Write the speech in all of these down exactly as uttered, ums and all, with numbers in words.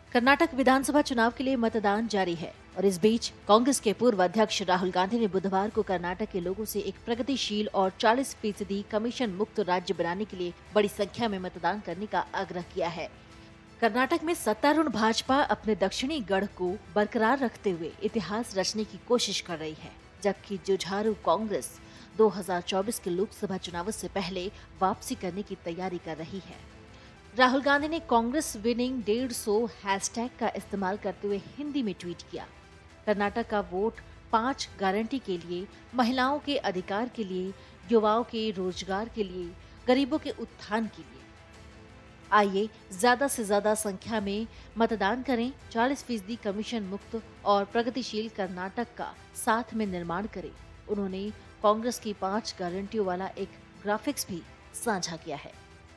कर्नाटक विधानसभा चुनाव के लिए मतदान जारी है और इस बीच कांग्रेस के पूर्व अध्यक्ष राहुल गांधी ने बुधवार को कर्नाटक के लोगों से एक प्रगतिशील और चालीस फीसदी कमीशन मुक्त राज्य बनाने के लिए बड़ी संख्या में मतदान करने का आग्रह किया है। कर्नाटक में सत्तारूढ़ भाजपा अपने दक्षिणी गढ़ को बरकरार रखते हुए इतिहास रचने की कोशिश कर रही है, जबकि जुझारू कांग्रेस दो हज़ार चौबीस के लोकसभा चुनाव से पहले वापसी करने की तैयारी कर रही है। राहुल गांधी ने कांग्रेस विनिंग डेढ़ सौ हैशटैग का इस्तेमाल करते हुए हिंदी में ट्वीट किया। कर्नाटक का वोट पांच गारंटी के लिए, महिलाओं के अधिकार के लिए, युवाओं के रोजगार के लिए, गरीबों के उत्थान के लिए। आइए ज्यादा से ज्यादा संख्या में मतदान करें, चालीस फीसदी कमीशन मुक्त और प्रगतिशील कर्नाटक का साथ में निर्माण करें। उन्होंने कांग्रेस की पांच गारंटियों वाला एक ग्राफिक्स भी साझा किया है।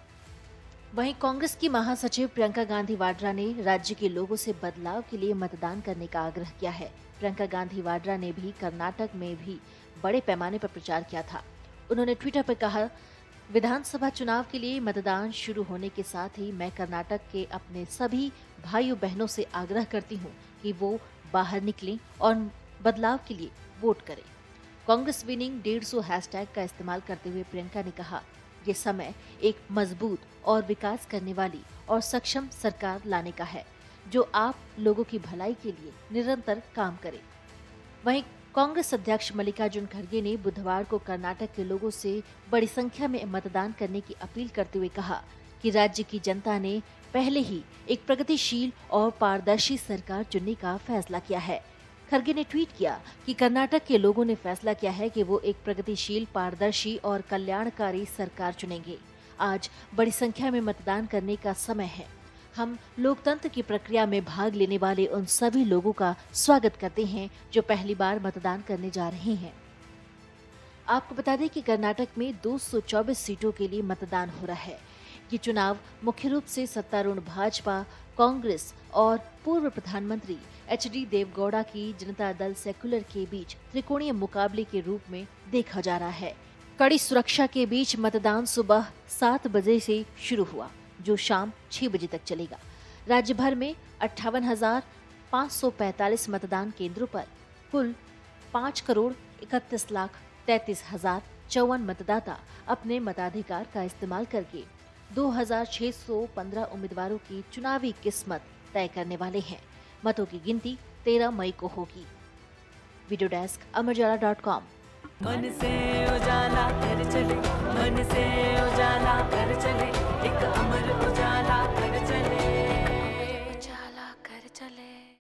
वहीं कांग्रेस की महासचिव प्रियंका गांधी वाड्रा ने राज्य के लोगों से बदलाव के लिए मतदान करने का आग्रह किया है। प्रियंका गांधी वाड्रा ने भी कर्नाटक में भी बड़े पैमाने पर प्रचार किया था। उन्होंने ट्विटर पर कहा, विधानसभा चुनाव के लिए मतदान शुरू होने के साथ ही मैं कर्नाटक के अपने सभी भाइयों बहनों से आग्रह करती हूं कि वो बाहर निकलें और बदलाव के लिए वोट करें। कांग्रेस विनिंग डेढ़ सौ हैशटैग का इस्तेमाल करते हुए प्रियंका ने कहा, ये समय एक मजबूत और विकास करने वाली और सक्षम सरकार लाने का है, जो आप लोगों की भलाई के लिए निरंतर काम करे। वहीं कांग्रेस अध्यक्ष मल्लिकार्जुन खड़गे ने बुधवार को कर्नाटक के लोगों से बड़ी संख्या में मतदान करने की अपील करते हुए कहा कि राज्य की जनता ने पहले ही एक प्रगतिशील और पारदर्शी सरकार चुनने का फैसला किया है। खड़गे ने ट्वीट किया कि कर्नाटक के लोगों ने फैसला किया है कि वो एक प्रगतिशील, पारदर्शी और कल्याणकारी सरकार चुनेंगे। आज बड़ी संख्या में मतदान करने का समय है। हम लोकतंत्र की प्रक्रिया में भाग लेने वाले उन सभी लोगों का स्वागत करते हैं जो पहली बार मतदान करने जा रहे हैं। आपको बता दें कि कर्नाटक में दो सौ चौबीस सीटों के लिए मतदान हो रहा है। ये चुनाव मुख्य रूप से सत्तारूढ़ भाजपा, कांग्रेस और पूर्व प्रधानमंत्री एच डी देवगौड़ा की जनता दल सेक्युलर के बीच त्रिकोणीय मुकाबले के रूप में देखा जा रहा है। कड़ी सुरक्षा के बीच मतदान सुबह सात बजे से शुरू हुआ, जो शाम छह बजे तक चलेगा। राज्य भर में अट्ठावन हजार पाँच सौ पैंतालीस मतदान केंद्रों पर कुल पाँच करोड़ इकतीस लाख तैतीस हजार चौवन मतदाता अपने मताधिकार का इस्तेमाल करके दो हजार छह सौ पंद्रह उम्मीदवारों की चुनावी किस्मत तय करने वाले हैं। मतों की गिनती तेरह मई को होगी। Video desk Amar Ujala dot com. मन से उजाला कर चले, मन से उजाला कर चले, एक अमर उजाला।